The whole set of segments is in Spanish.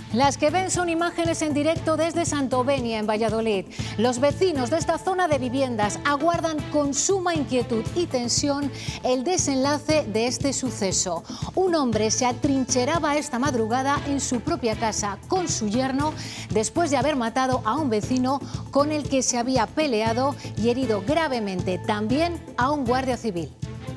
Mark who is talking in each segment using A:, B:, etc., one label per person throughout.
A: Las que ven son imágenes en directo desde Santovenia, en Valladolid. Los vecinos de esta zona de viviendas aguardan con suma inquietud y tensión el desenlace de este suceso. Un hombre se atrincheraba esta madrugada en su propia casa con su yerno después de haber matado a un vecino con el que se había peleado y herido gravemente también a un guardia civil.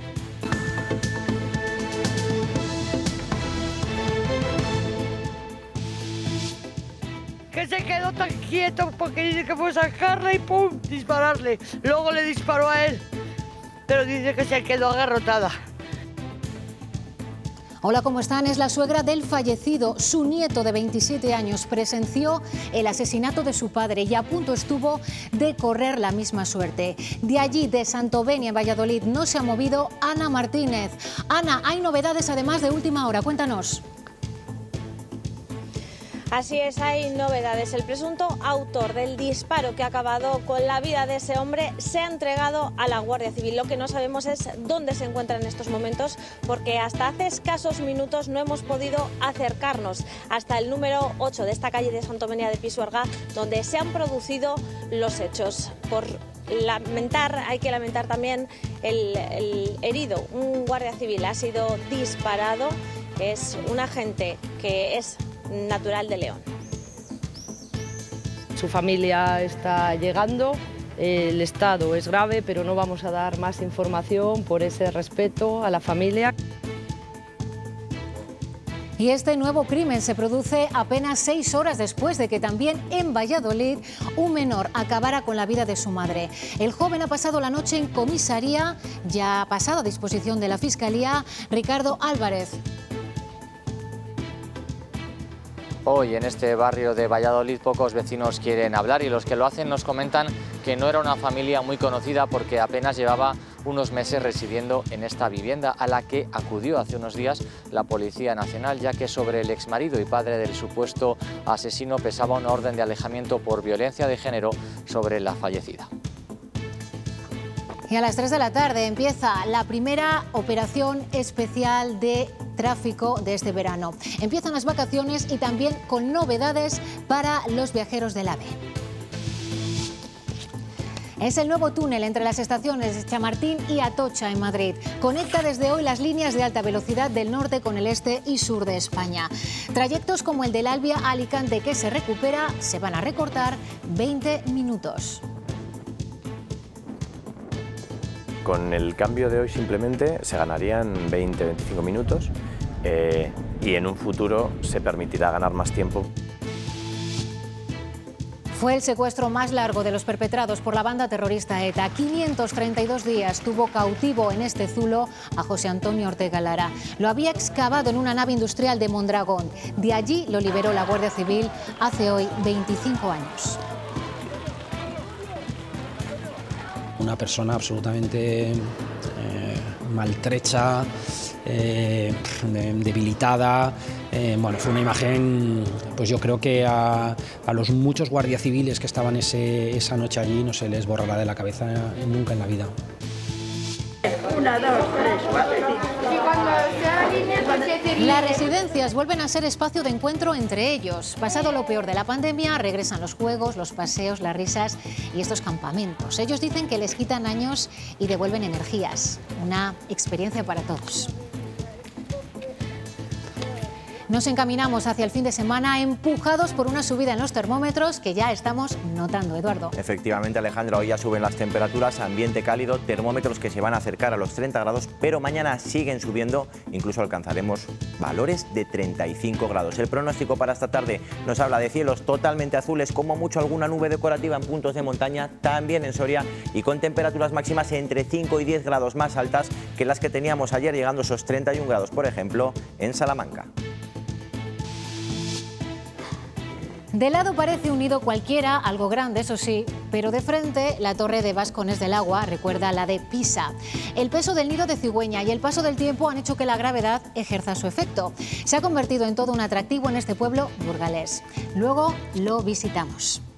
B: Que se quedó tan quieto porque dice que fue a sacarla y ¡pum!, dispararle. Luego le disparó a él, pero dice que se quedó agarrotada.
A: Hola, ¿cómo están? Es la suegra del fallecido. Su nieto de 27 años presenció el asesinato de su padre y a punto estuvo de correr la misma suerte. De allí, de Santovenia, en Valladolid, no se ha movido Ana Martínez. Ana, hay novedades además de última hora. Cuéntanos.
C: Así es, hay novedades. El presunto autor del disparo que ha acabado con la vida de ese hombre se ha entregado a la Guardia Civil. Lo que no sabemos es dónde se encuentra en estos momentos, porque hasta hace escasos minutos no hemos podido acercarnos hasta el número 8 de esta calle de Santovenia de Pisuerga, donde se han producido los hechos. Hay que lamentar también el herido. Un guardia civil ha sido disparado. Es un agente que es natural de León.
B: Su familia está llegando, el estado es grave, pero no vamos a dar más información por ese respeto a la familia.
A: Y este nuevo crimen se produce apenas 6 horas después de que también en Valladolid un menor acabara con la vida de su madre. El joven ha pasado la noche en comisaría, ya ha pasado a disposición de la Fiscalía. Ricardo Álvarez.
D: Hoy en este barrio de Valladolid pocos vecinos quieren hablar y los que lo hacen nos comentan que no era una familia muy conocida porque apenas llevaba unos meses residiendo en esta vivienda a la que acudió hace unos días la Policía Nacional, ya que sobre el exmarido y padre del supuesto asesino pesaba una orden de alejamiento por violencia de género sobre la fallecida.
A: Y a las 3 de la tarde empieza la primera operación especial de tráfico de este verano. Empiezan las vacaciones y también con novedades para los viajeros del AVE. Es el nuevo túnel entre las estaciones de Chamartín y Atocha en Madrid. Conecta desde hoy las líneas de alta velocidad del norte con el este y sur de España. Trayectos como el del Albia a Alicante, que se recupera, se van a recortar 20 minutos.
E: Con el cambio de hoy simplemente se ganarían 20-25 minutos y en un futuro se permitirá ganar más tiempo.
A: Fue el secuestro más largo de los perpetrados por la banda terrorista ETA. 532 días tuvo cautivo en este zulo a José Antonio Ortega Lara. Lo había excavado en una nave industrial de Mondragón. De allí lo liberó la Guardia Civil hace hoy 25 años.
F: Una persona absolutamente maltrecha, debilitada. Bueno, fue una imagen, pues yo creo que a los muchos guardias civiles que estaban esa noche allí no se les borrará de la cabeza nunca en la vida.
G: 1, 2, 3, 4, 5.
A: Las residencias vuelven a ser espacio de encuentro entre ellos. Pasado lo peor de la pandemia, regresan los juegos, los paseos, las risas y estos campamentos. Ellos dicen que les quitan años y devuelven energías. Una experiencia para todos. Nos encaminamos hacia el fin de semana empujados por una subida en los termómetros que ya estamos notando, Eduardo.
H: Efectivamente, Alejandra, hoy ya suben las temperaturas, ambiente cálido, termómetros que se van a acercar a los 30 grados, pero mañana siguen subiendo, incluso alcanzaremos valores de 35 grados. El pronóstico para esta tarde nos habla de cielos totalmente azules, como mucho alguna nube decorativa en puntos de montaña, también en Soria, y con temperaturas máximas entre 5 y 10 grados más altas que las que teníamos ayer, llegando a esos 31 grados, por ejemplo, en Salamanca.
A: De lado parece un nido cualquiera, algo grande, eso sí, pero de frente la torre de Bascones del Agua recuerda la de Pisa. El peso del nido de cigüeña y el paso del tiempo han hecho que la gravedad ejerza su efecto. Se ha convertido en todo un atractivo en este pueblo burgalés. Luego lo visitamos.